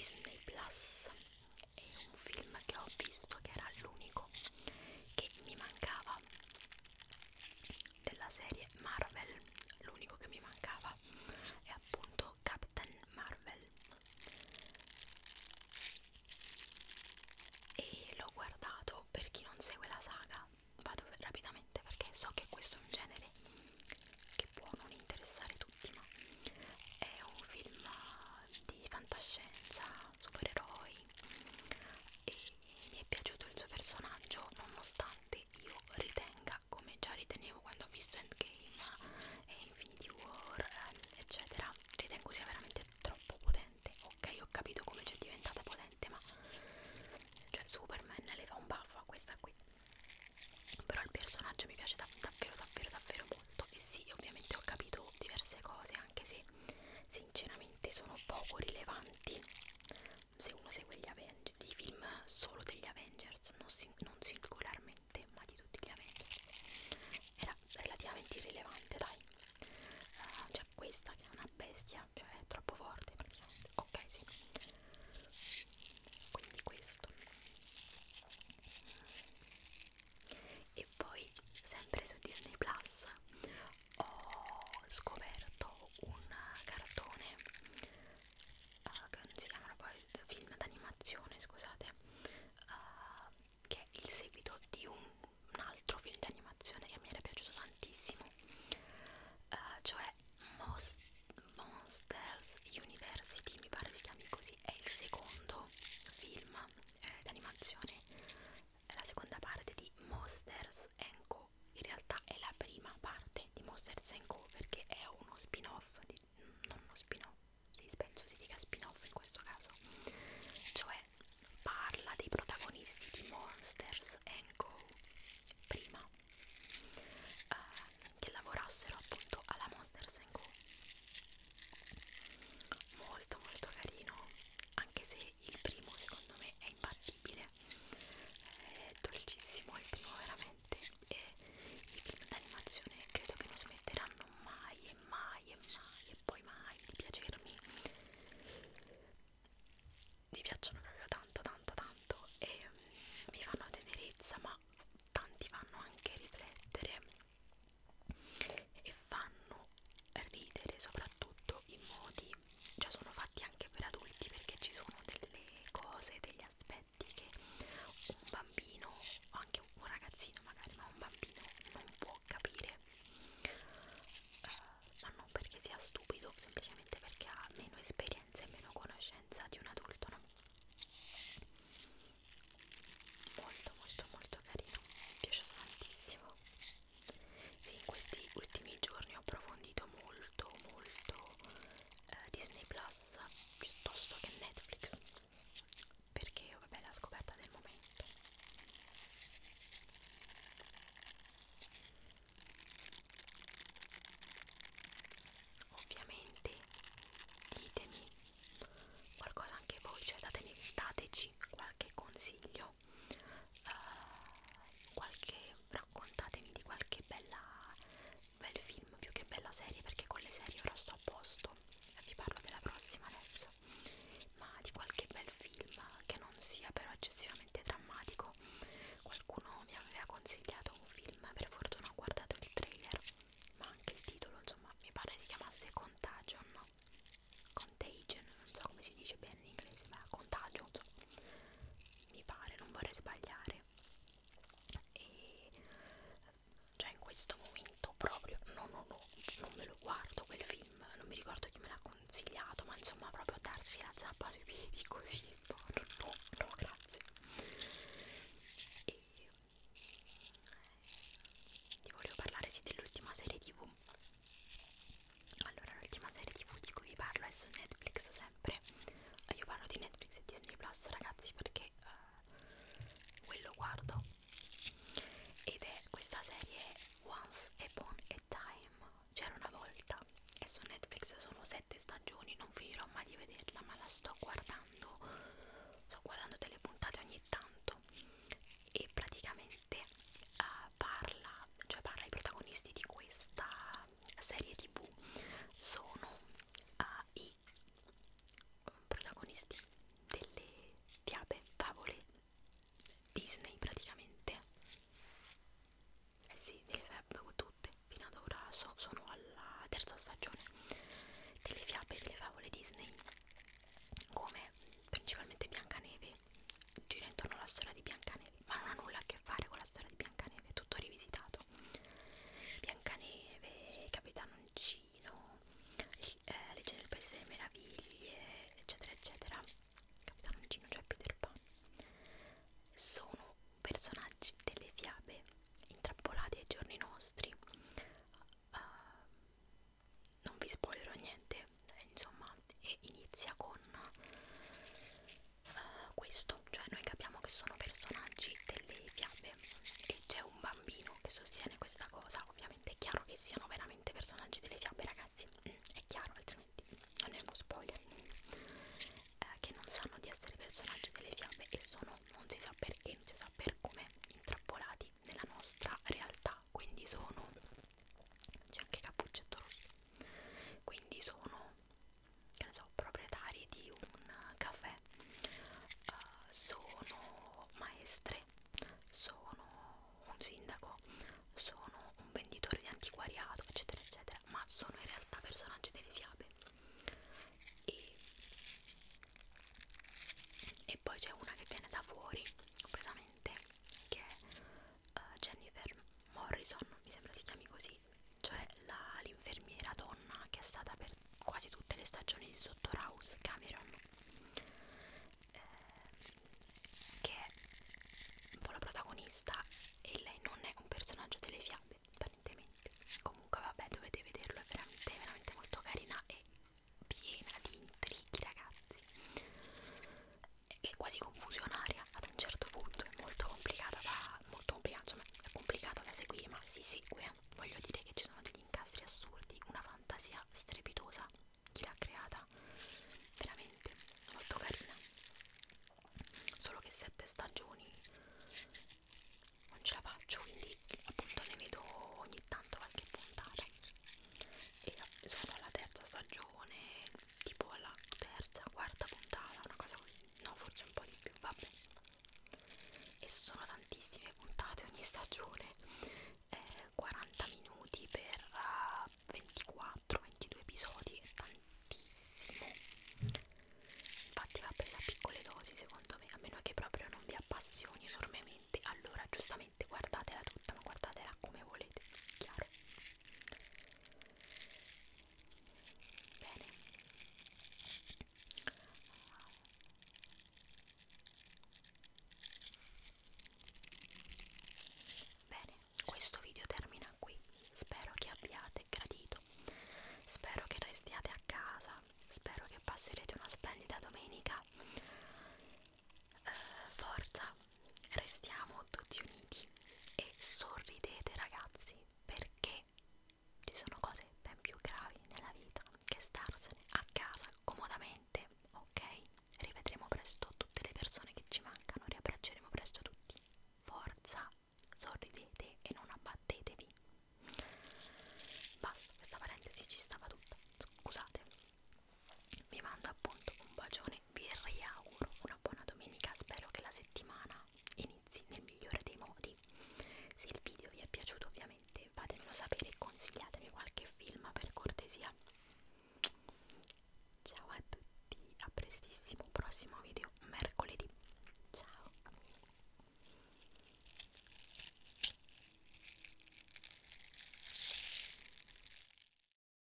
Disney Plus. È un film che ho visto che era l'unico che mi mancava della serie Marvel, l'unico che mi mancava è appunto Captain Marvel, e l'ho guardato. Per chi non segue la saga, vado rapidamente perché so che questo è un genere che può non interessare tutti, ma è un film di fantascienza, supereroi, e mi è piaciuto il suo personaggio, nonostante io ritenga, come già ritenevo quando ho visto Endgame e Infinity War, eccetera, ritengo sia veramente troppo potente. Ok, ho capito come c'è diventata potente, ma cioè Superman le fa un baffo a questa qui. Però il personaggio mi piace davvero molto. E sì, ovviamente ho capito diverse cose, anche se sinceramente sono poco rilevanti se uno segue gli Avengers, i film solo degli Avengers, non singolarmente, ma di tutti gli Avengers. Era relativamente irrilevante, dai. C'è questa che è una bestia, cioè è troppo forte praticamente. Ok, sì. Quindi questo. E poi, sempre su Disney Plus, ho scoperto un cartone che non si chiamano poi film d'animazione, scusate, che è il seguito di un altro film d'animazione che mi era piaciuto tantissimo, cioè Monsters University, mi pare si chiami così. È il secondo film d'animazione, è la seconda parte di Monsters & Co. In realtà è la prima parte di Monsters & Co. perché è uno spin-off, non uno spin-off, sì, penso si dica spin-off in questo caso, cioè parla dei protagonisti di Monsters & Co. prima che lavorassero appunto alla Monsters & Co. Molto carino, anche se il primo secondo me è imbattibile, è dolcissimo il primo veramente, e i film d'animazione credo che non smetteranno mai e poi mai di piacermi. Mi piacciono proprio tanto e mi fanno tenerezza, ma tanti fanno anche riflettere e fanno ridere, soprattutto in modi, cioè sono fatti anche per adulti, perché ci sono delle cose, degli aspetti che un bambino, o anche un ragazzino magari, ma un bambino non può capire, ma non perché sia stupido, semplicemente perché ha meno esperienza e meno conoscenza di un adulto, no? Molto carino, mi è piaciuto tantissimo. Sì, in questi ultimi giorni ho approfondito molto Disney Plus piuttosto che Netflix, perché vabbè, la scoperta del momento. Ovviamente ditemi qualcosa anche voi, cioè dateci qualche consiglio, raccontatemi di qualche bel film, più che bella serie, perché con le serie ora sto a posto, vi parlo della prossima adesso, ma di qualche bel film che non sia però eccessivamente drammatico. Qualcuno mi aveva consigliato un film, per fortuna ho guardato il trailer, ma anche il titolo, insomma, mi pare si chiamasse Contagion, non so come si dice bene in inglese, ma Contagio, insomma, mi pare, non vorrei sbagliare. E cioè in questo momento proprio non me lo guardo quel film, non mi ricordo chi me l'ha consigliato, ma insomma proprio darsi la zappa sui piedi così, no, grazie. E ti volevo parlare sì dell'ultima serie TV. Allora, l'ultima serie TV di cui vi parlo è su Netflix sempre. Io parlo di Netflix e Disney Plus, ragazzi, perché quello guardo, ed è questa serie Once Upon a Time, c'era una volta, e su Netflix sono 7 stagioni, non finirò mai di vederla, ma la sto guardando House, Cameron